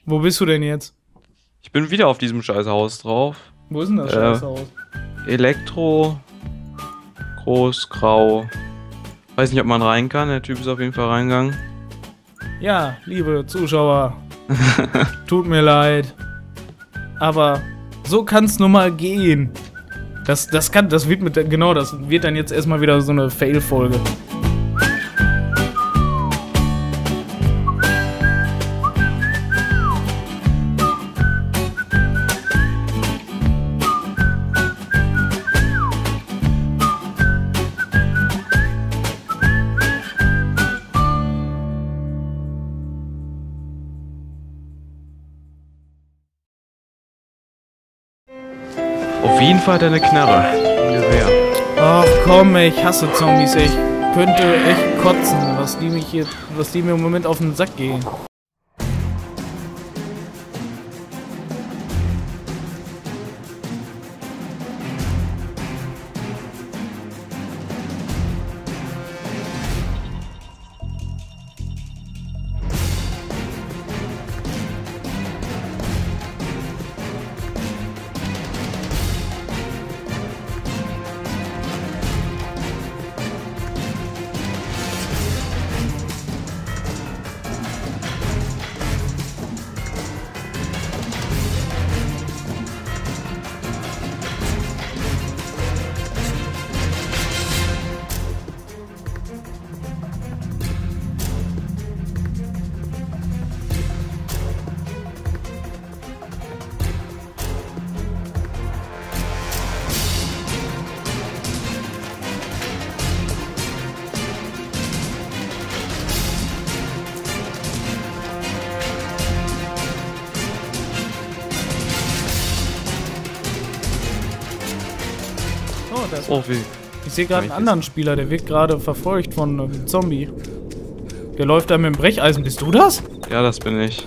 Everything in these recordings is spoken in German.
Wo bist du denn jetzt? Ich bin wieder auf diesem scheiß Haus drauf. Wo ist denn das Scheißhaus? Elektro. Groß, grau. Weiß nicht, ob man rein kann. Der Typ ist auf jeden Fall reingegangen. Ja, liebe Zuschauer. Tut mir leid. Aber so kann's nun mal gehen. Das wird dann jetzt erstmal wieder so eine Fail-Folge. Auf jeden Fall hat er eine Knarre. Ein Gewehr. Ach komm, ey, ich hasse Zombies, ey. Ich könnte echt kotzen, was die mir im Moment auf den Sack gehen. Oh, wie. Ich sehe gerade einen anderen Spieler, der wird gerade verfolgt von einem Zombie. Der läuft da mit dem Brecheisen. Bist du das? Ja, das bin ich.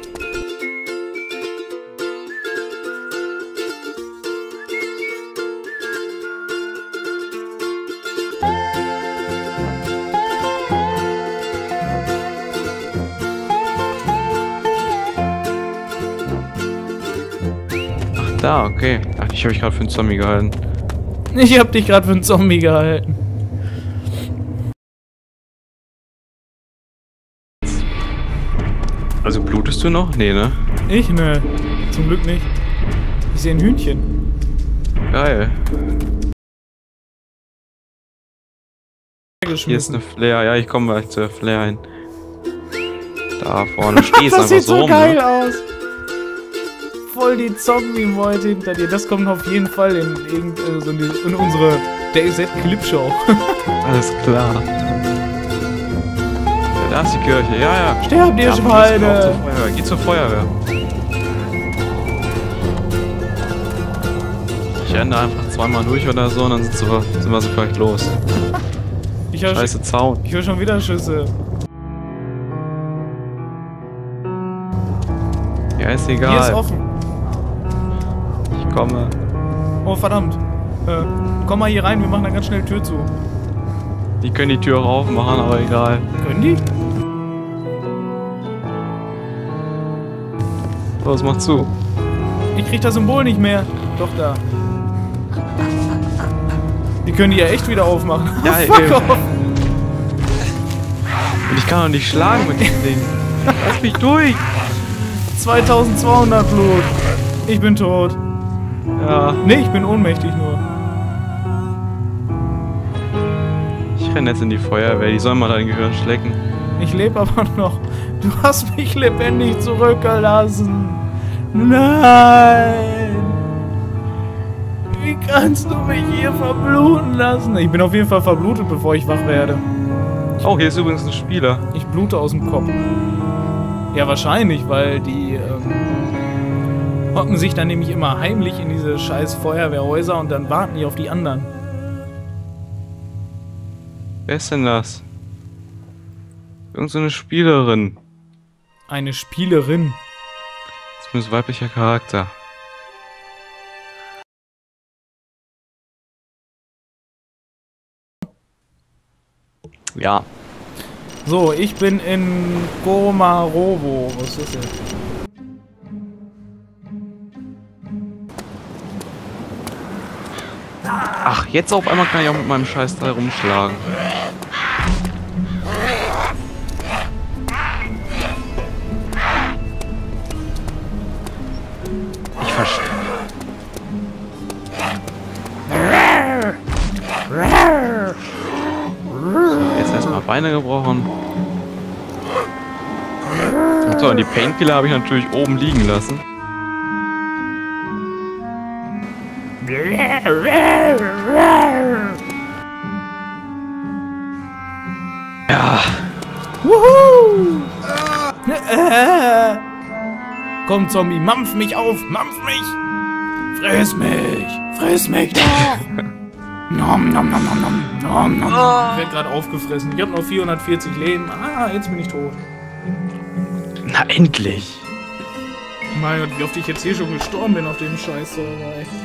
Ach, da, okay. Ach, ich habe mich gerade für einen Zombie gehalten. Ich hab dich gerade für einen Zombie gehalten. Also blutest du noch? Nee, ne? Ich? Ne. Zum Glück nicht. Ich sehe ein Hühnchen. Geil. Hier ist Geschmissen. eine Flare. Ja, ich komme gleich zur Flare hin. Da vorne stehst Das einfach sieht so so rum, geil ne? aus. Voll die Zombie-Meute hinter dir. Das kommt auf jeden Fall in unsere DayZ-Clip-Show. Alles klar. Ja, da ist die Kirche. Ja, ja. Sterbt ihr Ja, Schweine! Geh zur Feuerwehr. Ich renne da einfach zweimal durch oder so und dann sind wir so vielleicht los. Ich höre Scheiße Zaun. schon wieder Schüsse. Ja, ist Hier ist egal. offen. Ich komme. Oh, verdammt. Komm mal hier rein, wir machen da ganz schnell Tür zu. Die können die Tür auch aufmachen, aber egal. Können die? Los, mach zu. Ich krieg das Symbol nicht mehr. Doch, da. Die können die ja echt wieder aufmachen. Ja, Fuck ey. off. Und ich kann doch nicht schlagen mit dem Ding. Lass mich durch. 2200 Blut. Ich bin tot. Ja. Nee, ich bin ohnmächtig nur. Ich renne jetzt in die Feuerwehr. Die sollen mal dein Gehirn schlecken. Ich lebe aber noch. Du hast mich lebendig zurückgelassen. Nein. Wie kannst du mich hier verbluten lassen? Ich bin auf jeden Fall verblutet, bevor ich wach werde. Oh, hier ist übrigens ein Spieler. Ich blute aus dem Kopf. Ja, wahrscheinlich, weil die hocken sich dann nämlich immer heimlich in diese scheiß Feuerwehrhäuser und dann warten die auf die anderen. Wer ist denn das? Irgend so eine Spielerin. Eine Spielerin. Zumindest weiblicher Charakter. Ja. So, ich bin in Komarovo. Was ist das? Ach, jetzt auf einmal kann ich auch mit meinem Scheißteil rumschlagen. Ich verstehe. Jetzt erstmal Beine gebrochen. So, und die Painkiller habe ich natürlich oben liegen lassen. Ja. Wuhu! Komm, Zombie, mampf mich auf, mampf mich! Friss mich doch! Nom, nom, nom, nom, nom, nom, nom. Ich werde gerade aufgefressen. Ich habe noch 440 Leben. Ah, jetzt bin ich tot. Na, endlich! Mein Gott, wie oft ich jetzt hier schon gestorben bin auf dem Scheiß-Server, ey.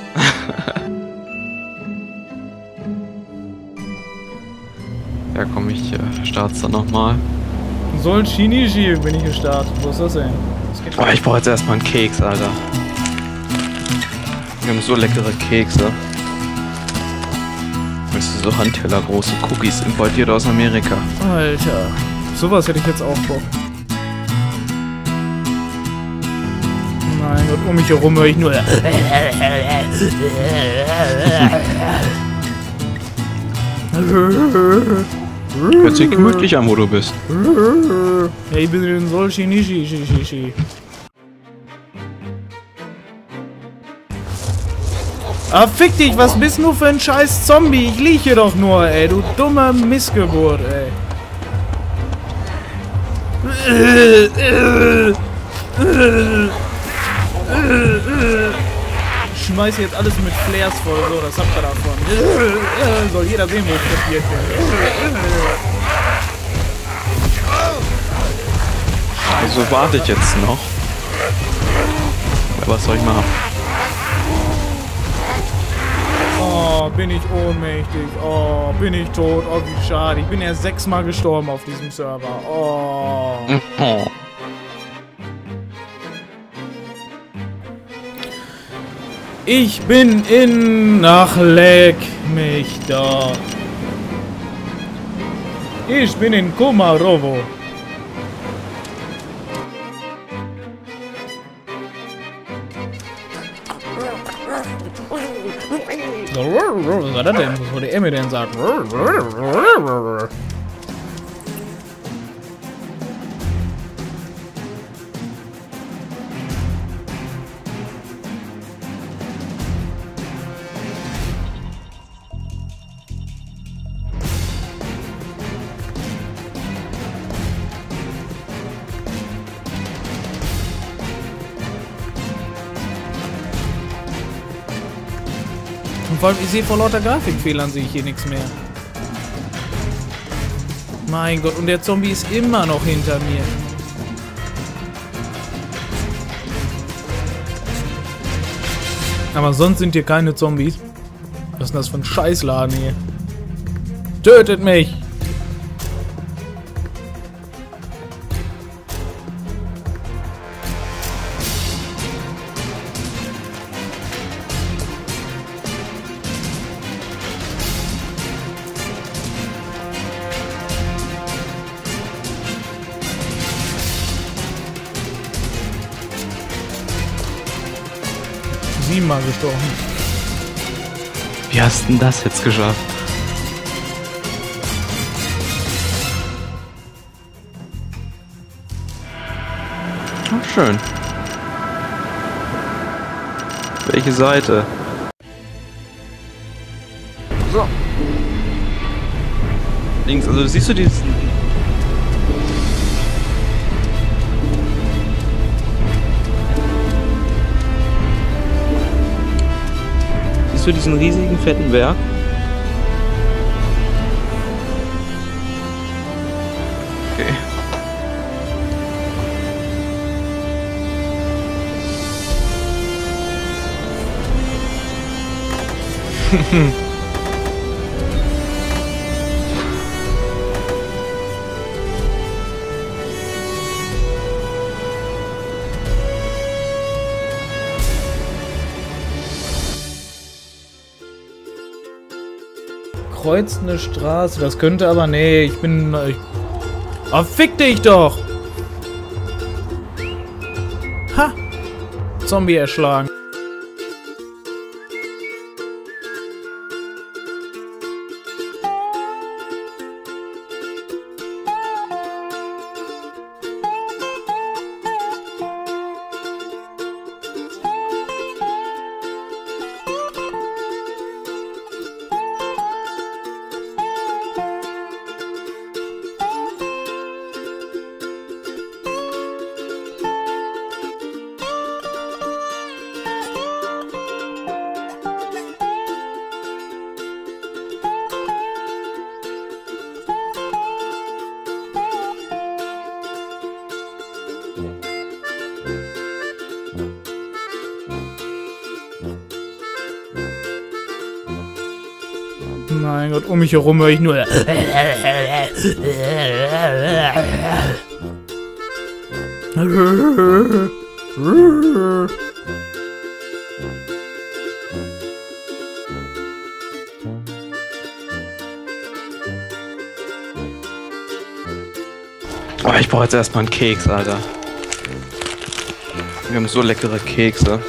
Ja, komm, ich start's dann nochmal. Sol Shinichi bin ich gestartet. Wo ist das denn? Das geht Boah, ich brauche jetzt erstmal einen Keks, Alter. Wir haben so leckere Kekse. Weißt du, so handtellergroße Cookies importiert aus Amerika. Alter, sowas hätte ich jetzt auch Bock. Mein Gott, um mich herum höre ich nur. Hört sich gemütlich an, wo du bist. Ja, ich bin in Sol Shinichi. Ah, fick dich, was bist du für ein scheiß Zombie? Ich lieg hier doch nur, ey, du dumme Missgeburt, ey. Ich schmeiß jetzt alles mit Flares voll, so, das habt ihr davon. Soll jeder sehen, wo ich kapiert bin. Also warte ich jetzt noch. Was soll ich machen? Oh, bin ich ohnmächtig. Oh, bin ich tot. Oh, wie schade. Ich bin erst 6-mal gestorben auf diesem Server. Oh. Ich bin in... Ach, leck mich da. Ich bin in Komarovo. Was war das denn? Was wollte er mir denn sagen? Und vor allem, ich sehe vor lauter Grafikfehlern sehe ich hier nichts mehr. Mein Gott, und der Zombie ist immer noch hinter mir. Aber sonst sind hier keine Zombies. Was ist denn das für ein Scheißladen hier? Tötet mich! Mal gestorben. Wie hast denn das jetzt geschafft? Ach, schön. Welche Seite? So. Links, also siehst du diesen... Für diesen riesigen fetten Berg. Okay. kreuzt eine Straße. Das könnte aber... Nee, ich bin... Oh, fick dich doch! Ha! Zombie erschlagen. Mein Gott, um mich herum höre ich nur... Oh, ich brauche jetzt erstmal einen Keks, Alter. Wir haben so leckere Kekse.